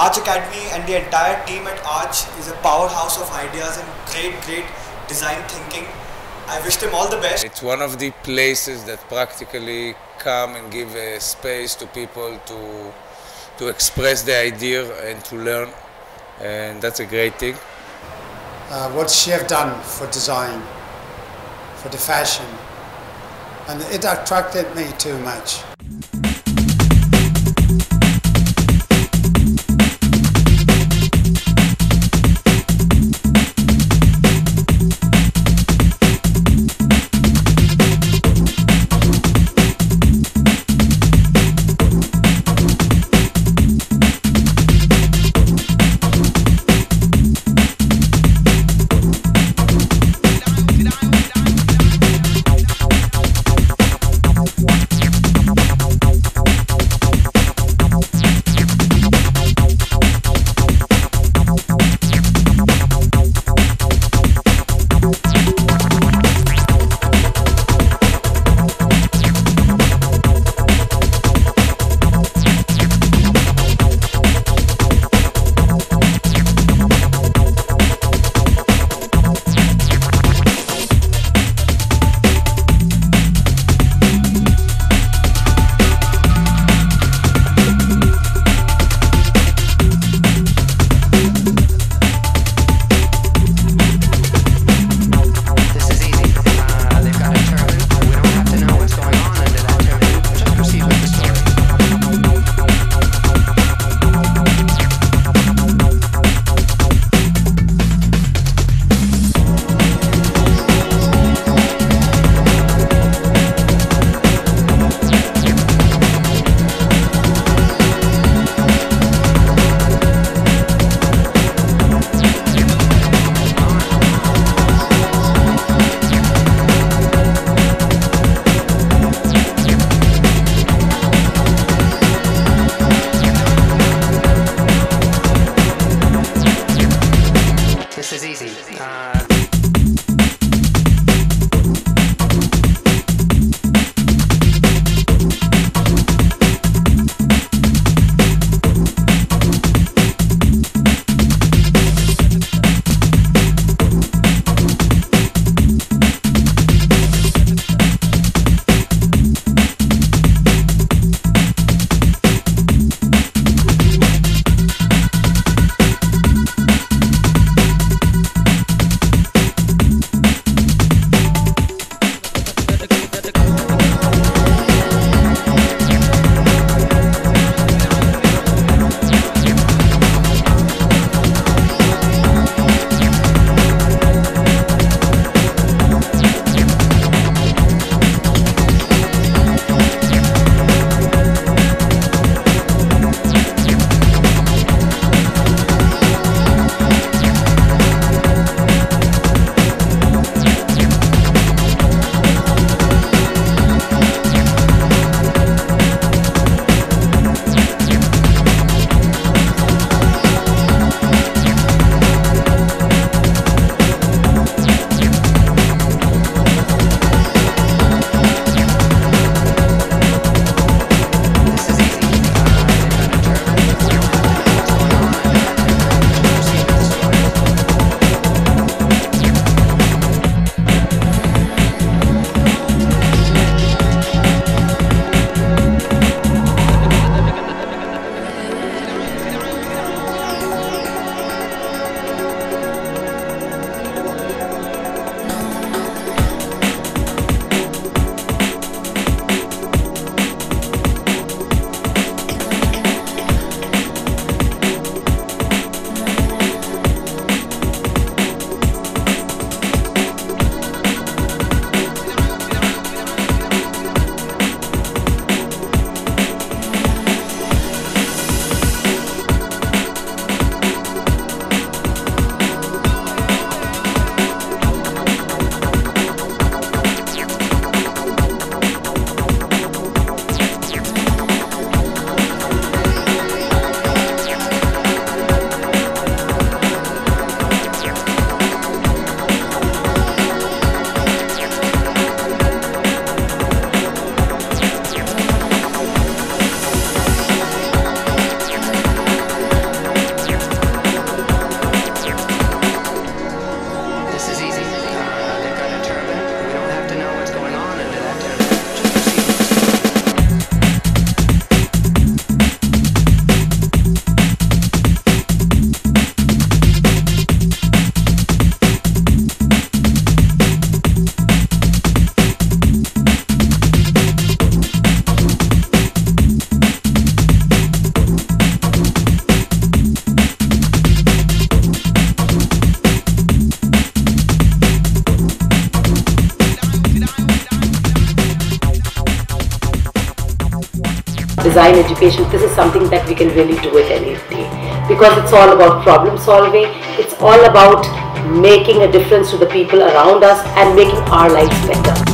Arch Academy and the entire team at Arch is a powerhouse of ideas and great design thinking. I wish them all the best. It's one of the places that practically come and give a space to people to express their idea and to learn, and that's a great thing. What she have done for design, for the fashion, and it attracted me too much. design education, this is something that we can really do it any day, because it's all about problem solving. It's all about making a difference to the people around us and making our lives better.